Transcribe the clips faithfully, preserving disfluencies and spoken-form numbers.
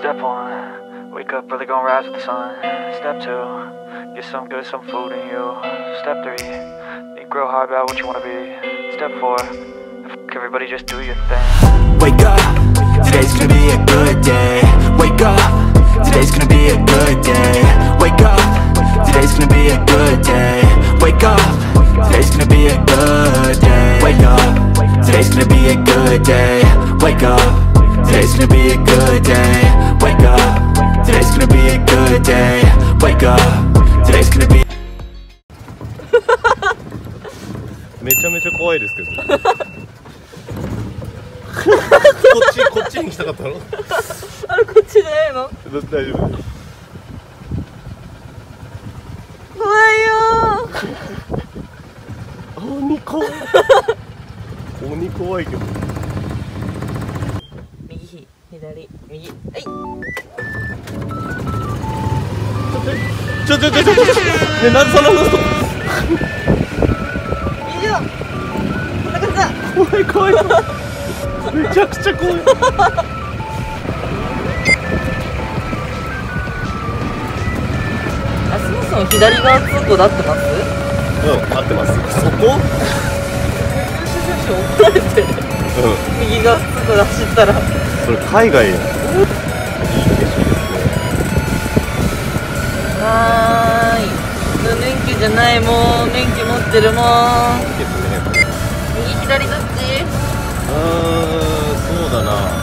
Step one, wake up early, gonna rise with the sun. Step two, get some good, some food in you. Step three, think real hard about what you wanna be. Step four, f everybody, just do your thing. Wake up, today's gonna be a good day. Wake up, today's gonna be a good day. Wake up, today's gonna be a good day. Wake up, today's gonna be a good day. Wake up, today's gonna be a good day. Wake up, today's gonna be a good day. Wake up, today's gonna be a good day. Wake up, today's gonna be めちゃめちゃ怖いですけどこっちこっちに来たかったのあれこっちじゃないの？ 大丈夫怖いよー鬼怖い鬼怖いけど右左右はいちょちょちょちょちょちょね、なんでそんなの以上こんな感じだ。 怖い怖いめちゃくちゃ怖いあ、そもそも左側通行で合ってます？ うん、合ってますそこ怒られてる、 うん右側通行で走ったらそれ海外いい景色ですねはーい免許じゃないもん免許持ってるもんいいですね右左どっち？ うーん、そうだな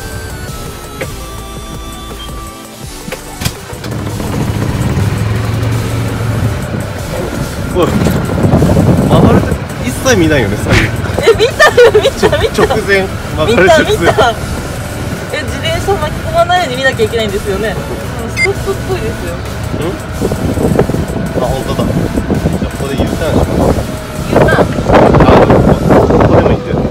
おい曲がると一切見ないよね左右え、見たよ見た見た直前曲見がる直前た見たえ、自転車巻き込まないように見なきゃいけないんですよね。ストップっぽいですよ。 あ、本当だ。じゃあここで U ターンします。 U ターンあ、ここでもいいんだよ。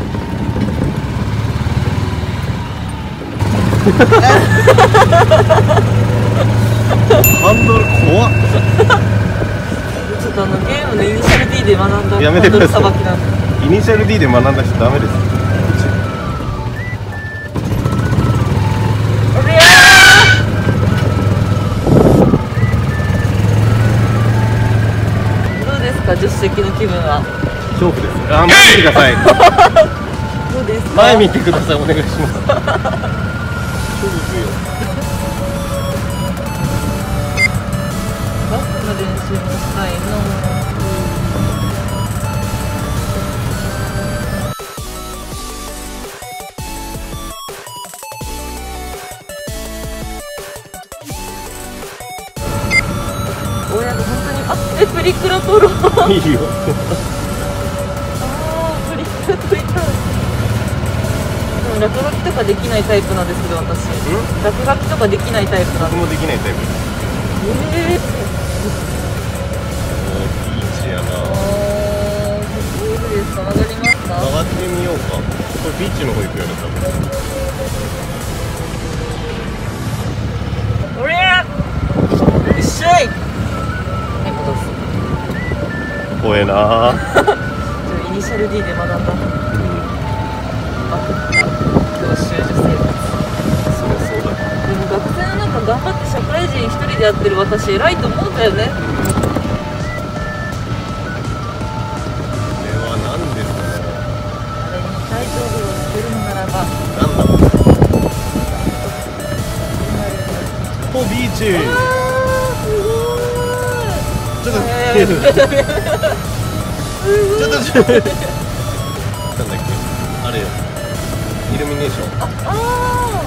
ハンドル怖っ。 ちょっとあのゲームのイニシャル D で学んだやめてくださいハンドルさばきなんで。 イニシャル D で学んだ人ダメです。 おりゃーどうですか助手席の気分は？ 恐怖です。あ、待ってください。 どうですか？ 前見てください。お願いします。恐怖よ。 バスの練習もしたいの。親が本当にあえプリクラ撮ろう。 いいよ。 あープリクラ撮りたい。でも落書きとかできないタイプなんですけど私。落書きとかできないタイプなんで。 僕もできないタイプ。 ええビーチやな。 あーどうですか曲がりますか？ 曲がってみようか。これビーチの方行くよね、多分。 おりゃー一緒いはい戻す。 怖えなー。 イニシャル D で学んだ。あ、あ、教習所生活。 そりゃそうだ。 でも学生の中頑張って社会人一人でやってる私偉いと思うんだよね。 これは何ですか？ あれにタイトルをつけるのならばなんだろう。お、ビーチ。ちょっと、ちょっと、ちょっと、なんだっけ、あれ、イルミネーション。 ああ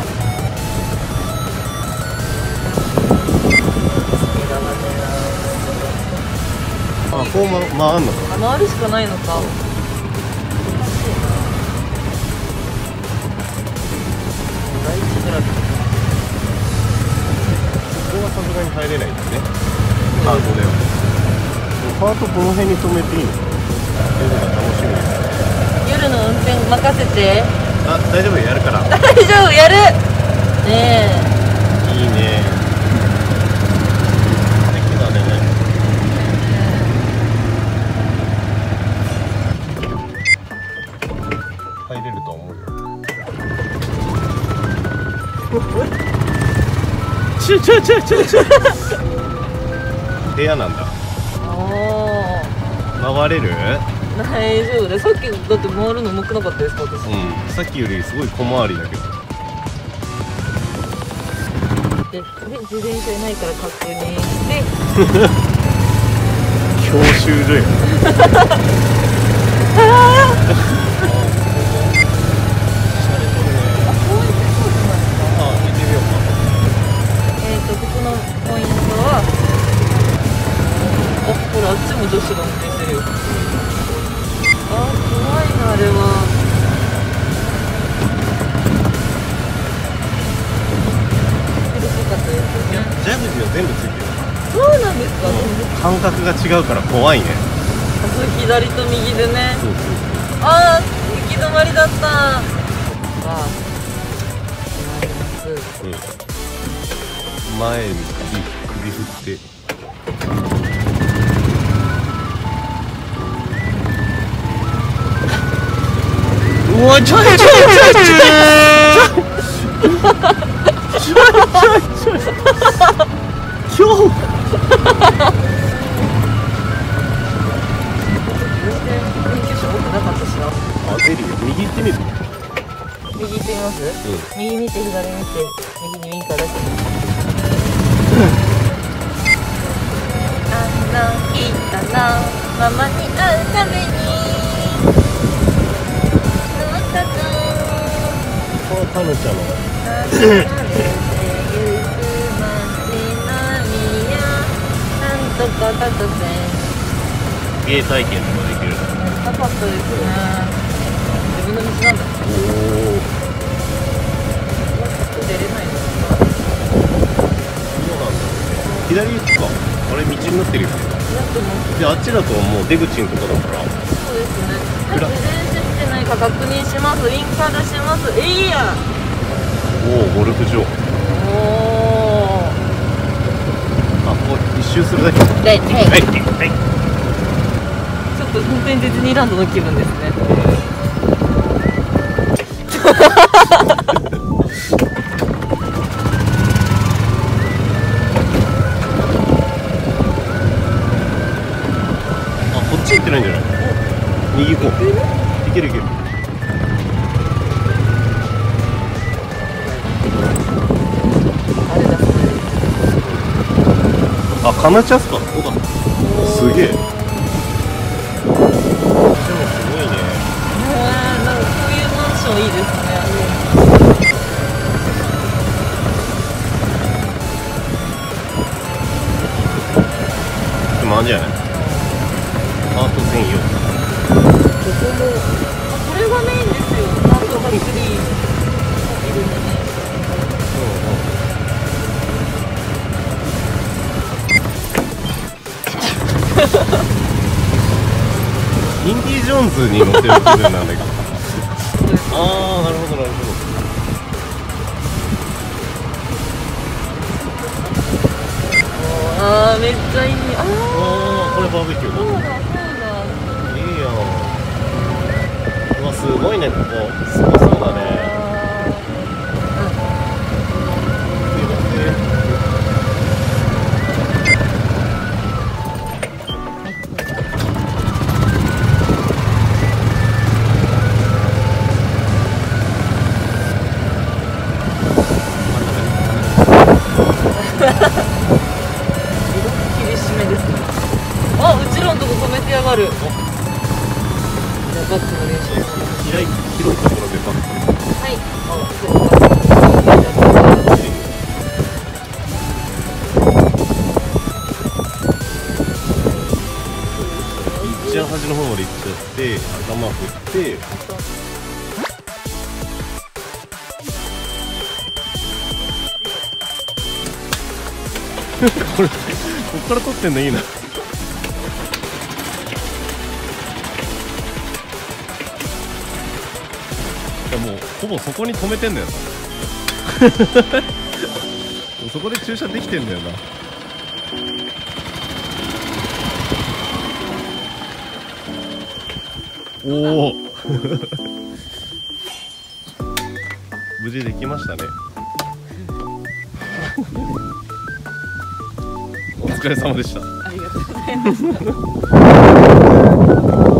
あ、こうま、回んのか。 回るしかないのか。第一グラフ。 ここはさすがに入れないんだね。カートでは。カートこの辺に止めていいの？楽しみです。 夜の運転任せて。 あ、大丈夫、やるから。 大丈夫やる。ねえ。 いいね。素敵だね。入れると思うよ。 ちょちょちょちょちょ部屋なんだ。 あ回れる？ あ、大丈夫だ。さっきだって回るの重くなかったですか、私。 うん、さっきよりすごい小回りだけど。 で、で自転車いないから確認して教習所よ。 えっと、ここのポイントは、あ、ほら、あっちも女子が運転してるよ。あ、怖いな、あれは。苦しかったですよね。 ジャグジーは全部ついてる。 そうなんですか。 感覚が違うから怖いね。 あ、そう、左と右でね。 そうそう。 あー、行き止まりだった。わあ、止まります。 うん、前に首首振って。うわ、ちょいちょいちょいちょいちょいちょいちょい今日免許証持ってなかったしな。 あ、出るよ。右行ってみる？ 右行ってみます？ うん。 右見て、左見て、右にウインカー出して。あの人のママに会うためにどうかとこのタヌちゃんの歩いてゆく街並みやなんとかだとせ芸体験とかできる。 なかったですね。自分の道なんだ。 おお。 出れないです。 そうなんだ。左行くか。あれ道になってるよね。 なってます。 で、あっちだともう出口のとこだから。 そうですね。 裏自転車来てないか確認します。ウインカー出します。えいや。 おお、ゴルフ場。 おお。 あ、ここ一周するだけ。 で、はい。 はい。はい。 ちょっと本当にディズニーランドの気分ですね。 あ、こっち行ってないんじゃない？右行こう。いけるいける。 あれだそうです。 あ、カナチャスか。ここだ。すげえ。でもすごいね。 へえ、なんかこういうマンションいいですね。 でもあんじゃない？アート専用。 ここも、あ、これがメインですよ。アートハリスリー。イルミネーシインディ・ジョーンズに乗ってる気分なんだけど。ああ、なるほどなるほど。 ョン。ああ、めっちゃいい。あああ、これバーベキューあ、そうだ。 だ、そうだ。 いいやん。うわ、すごいね、ここ。すごそうだね。 厳しめですね。あ、うちらのとこ止めてやがる。じゃあバックの練習。 広い広いところでバック。 はい。あ、そうか。 一番端の方まで行っちゃって頭振ってこれこっから撮ってんのいいな。いやもうほぼそこに止めてんだよなそこで駐車できてんだよな。おお無事できましたね疲れ様でした。 ありがとうございました。